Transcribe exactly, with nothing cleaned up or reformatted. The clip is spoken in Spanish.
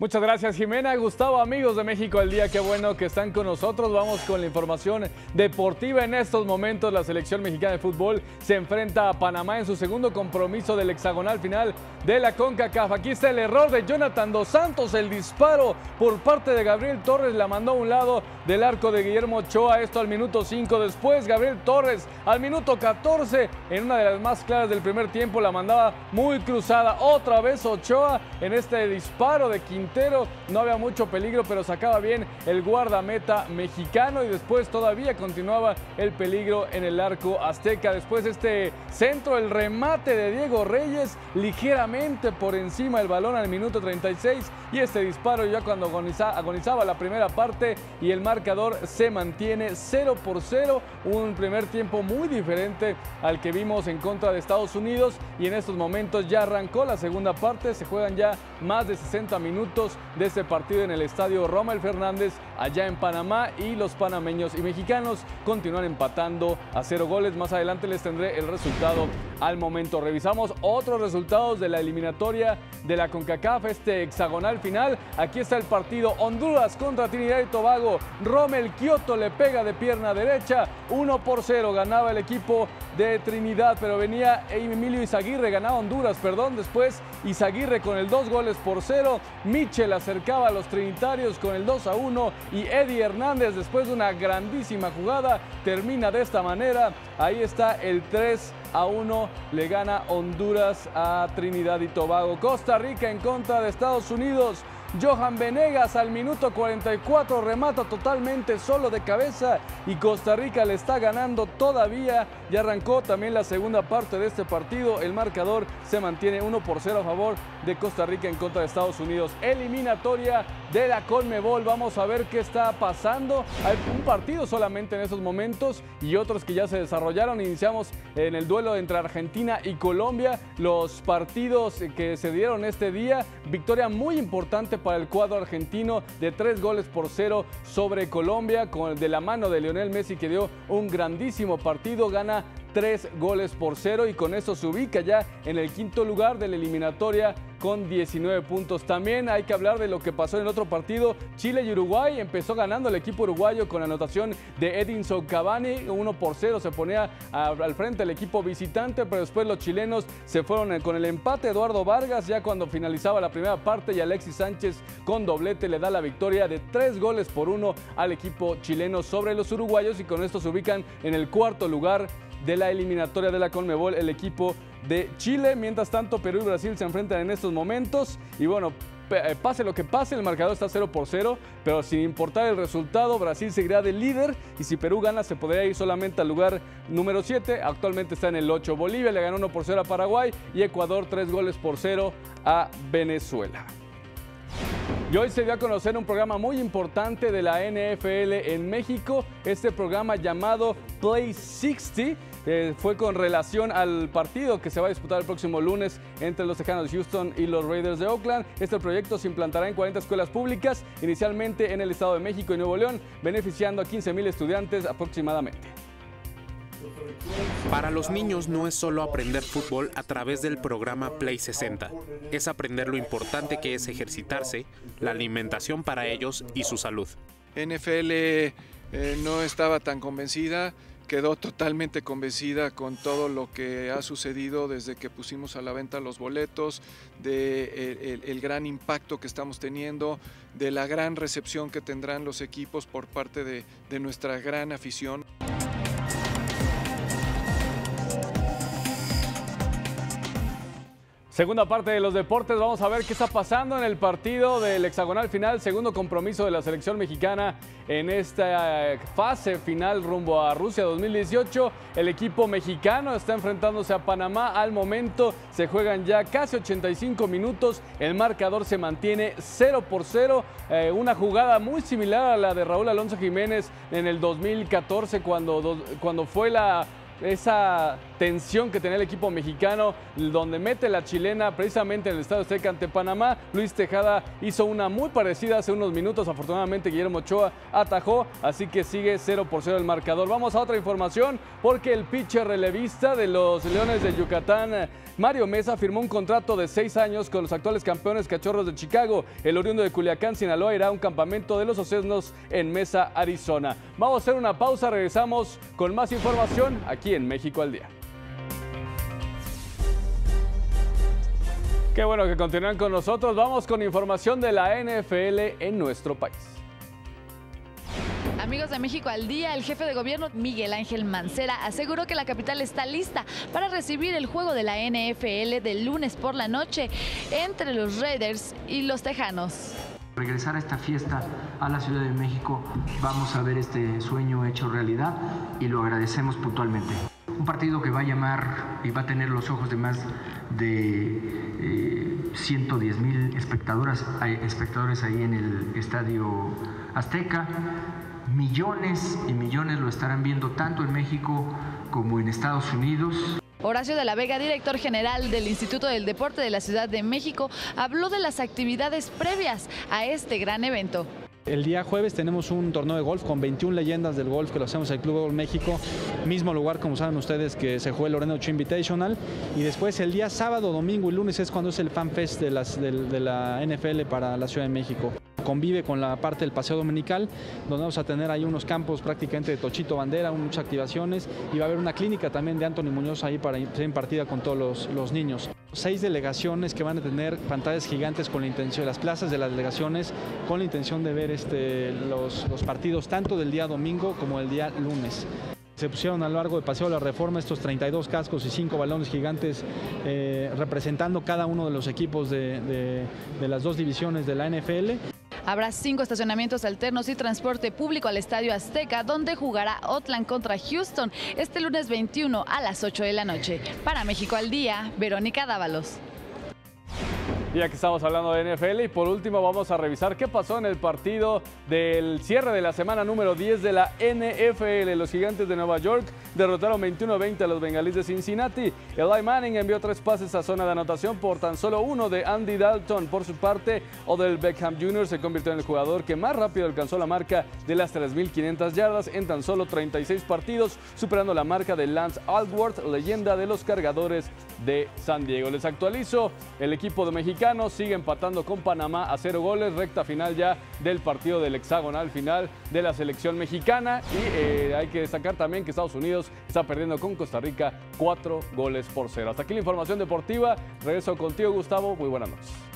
Muchas gracias, Jimena. Gustavo, amigos de México al día, qué bueno que están con nosotros. Vamos con la información deportiva. En estos momentos la selección mexicana de fútbol se enfrenta a Panamá en su segundo compromiso del hexagonal final de la CONCACAF. Aquí está el error de Jonathan Dos Santos, el disparo por parte de Gabriel Torres la mandó a un lado del arco de Guillermo Ochoa, esto al minuto cinco. Después Gabriel Torres al minuto catorce, en una de las más claras del primer tiempo, la mandaba muy cruzada. Otra vez Ochoa en este disparo de Quintero. No había mucho peligro, pero sacaba bien el guardameta mexicano y después todavía continuaba el peligro en el arco azteca. Después este centro, el remate de Diego Reyes, ligeramente por encima del balón al minuto treinta y seis, y este disparo ya cuando agoniza, agonizaba la primera parte y el marcador se mantiene cero por cero. Un primer tiempo muy diferente al que vimos en contra de Estados Unidos, y en estos momentos ya arrancó la segunda parte. Se juegan ya más de sesenta minutos de este partido en el estadio Rommel Fernández allá en Panamá, y los panameños y mexicanos continúan empatando a cero goles. Más adelante les tendré el resultado al momento. Revisamos otros resultados de la eliminatoria de la CONCACAF, este hexagonal final. Aquí está el partido: Honduras contra Trinidad y Tobago. Rommel Kioto le pega de pierna derecha, uno por cero ganaba el equipo de Trinidad, pero venía Emilio Izaguirre, ganaba Honduras, perdón. Después Izaguirre con el dos goles por cero. Mitchell acercaba a los trinitarios con el dos a uno, y Eddie Hernández, después de una grandísima jugada, termina de esta manera. Ahí está el tres a uno, le gana Honduras a Trinidad y Tobago. Costa Rica en contra de Estados Unidos. Johan Venegas al minuto cuarenta y cuatro remata totalmente solo de cabeza y Costa Rica le está ganando todavía. Ya arrancó también la segunda parte de este partido. El marcador se mantiene uno por cero a favor de Costa Rica en contra de Estados Unidos. Eliminatoria de la CONMEBOL. Vamos a ver qué está pasando. Hay un partido solamente en estos momentos y otros que ya se desarrollaron. Iniciamos en el duelo entre Argentina y Colombia. Los partidos que se dieron este día. Victoria muy importante para el cuadro argentino de tres goles por cero sobre Colombia, con, de la mano de Lionel Messi, que dio un grandísimo partido. Gana tres goles por cero y con eso se ubica ya en el quinto lugar de la eliminatoria con diecinueve puntos. También hay que hablar de lo que pasó en el otro partido, Chile y Uruguay. Empezó ganando el equipo uruguayo con la anotación de Edinson Cavani, uno por cero se ponía a, al frente el equipo visitante, pero después los chilenos se fueron con el empate. Eduardo Vargas ya cuando finalizaba la primera parte, y Alexis Sánchez con doblete le da la victoria de tres goles por uno al equipo chileno sobre los uruguayos, y con esto se ubican en el cuarto lugar de la eliminatoria de la CONMEBOL el equipo de Chile. Mientras tanto, Perú y Brasil se enfrentan en estos momentos y bueno, pase lo que pase, el marcador está cero por cero, pero sin importar el resultado, Brasil seguirá de líder, y si Perú gana se podría ir solamente al lugar número siete, actualmente está en el ocho. Bolivia le ganó uno por cero a Paraguay y Ecuador tres goles por cero a Venezuela. Y hoy se dio a conocer un programa muy importante de la N F L en México, este programa llamado Play sesenta. Eh, fue con relación al partido que se va a disputar el próximo lunes entre los Tejanos de Houston y los Raiders de Oakland. Este proyecto se implantará en cuarenta escuelas públicas, inicialmente en el Estado de México y Nuevo León, beneficiando a quince mil estudiantes aproximadamente. Para los niños no es solo aprender fútbol a través del programa Play sesenta, es aprender lo importante que es ejercitarse, la alimentación para ellos y su salud. N F L eh, no estaba tan convencida, quedó totalmente convencida con todo lo que ha sucedido desde que pusimos a la venta los boletos, de el, el gran impacto que estamos teniendo, de la gran recepción que tendrán los equipos por parte de, de nuestra gran afición. Segunda parte de los deportes, vamos a ver qué está pasando en el partido del hexagonal final, segundo compromiso de la selección mexicana en esta fase final rumbo a Rusia dos mil dieciocho. El equipo mexicano está enfrentándose a Panamá. Al momento se juegan ya casi ochenta y cinco minutos, el marcador se mantiene cero por cero. Eh, una jugada muy similar a la de Raúl Alonso Jiménez en el dos mil catorce, cuando, cuando fue la... esa tensión que tenía el equipo mexicano, donde mete la chilena precisamente en el Estadio Azteca ante Panamá. Luis Tejada hizo una muy parecida hace unos minutos. Afortunadamente Guillermo Ochoa atajó, así que sigue cero por cero el marcador. Vamos a otra información, porque el pitcher relevista de los Leones de Yucatán, Mario Mesa firmó un contrato de seis años con los actuales campeones Cachorros de Chicago. El oriundo de Culiacán, Sinaloa, irá a un campamento de los Ocesnos en Mesa, Arizona. Vamos a hacer una pausa, regresamos con más información aquí en México al Día. Qué bueno que continúan con nosotros. Vamos con información de la N F L en nuestro país. Amigos de México al Día, el jefe de gobierno Miguel Ángel Mancera aseguró que la capital está lista para recibir el juego de la N F L del lunes por la noche entre los Raiders y los Tejanos. Regresar a esta fiesta a la Ciudad de México, vamos a ver este sueño hecho realidad y lo agradecemos puntualmente. Un partido que va a llamar y va a tener los ojos de más de eh, ciento diez mil espectadores, espectadores ahí en el Estadio Azteca. Millones y millones lo estarán viendo tanto en México como en Estados Unidos. Horacio de la Vega, director general del Instituto del Deporte de la Ciudad de México, habló de las actividades previas a este gran evento. El día jueves tenemos un torneo de golf con veintiuna leyendas del golf que lo hacemos en el Club de Golf México, mismo lugar como saben ustedes que se juega el Lorena Ochoa Invitational, y después el día sábado, domingo y lunes es cuando es el Fan Fest de, las, de, de la N F L para la Ciudad de México. Convive con la parte del paseo dominical, donde vamos a tener ahí unos campos prácticamente de tochito bandera, muchas activaciones, y va a haber una clínica también de Anthony Muñoz ahí para ser impartida con todos los, los niños. Seis delegaciones que van a tener pantallas gigantes con la intención, las plazas de las delegaciones, con la intención de ver este, los, los partidos tanto del día domingo como del día lunes. Se pusieron a lo largo del Paseo de la Reforma estos treinta y dos cascos y cinco balones gigantes eh, representando cada uno de los equipos de, de, de las dos divisiones de la N F L. Habrá cinco estacionamientos alternos y transporte público al Estadio Azteca, donde jugará Oakland contra Houston este lunes veintiuno a las ocho de la noche. Para México al Día, Verónica Dávalos. Ya que estamos hablando de N F L, y por último vamos a revisar qué pasó en el partido del cierre de la semana número diez de la N F L. Los Gigantes de Nueva York derrotaron veintiuno a veinte a los Bengalíes de Cincinnati. Eli Manning envió tres pases a zona de anotación por tan solo uno de Andy Dalton. Por su parte, Odell Beckham junior se convirtió en el jugador que más rápido alcanzó la marca de las tres mil quinientas yardas en tan solo treinta y seis partidos, superando la marca de Lance Alworth, leyenda de los Cargadores de San Diego. Les actualizo, el equipo de mexicanos sigue empatando con Panamá a cero goles, recta final ya del partido del hexagonal final de la selección mexicana, y eh, hay que destacar también que Estados Unidos está perdiendo con Costa Rica cuatro goles por cero. Hasta aquí la información deportiva, regreso contigo Gustavo, muy buenas noches.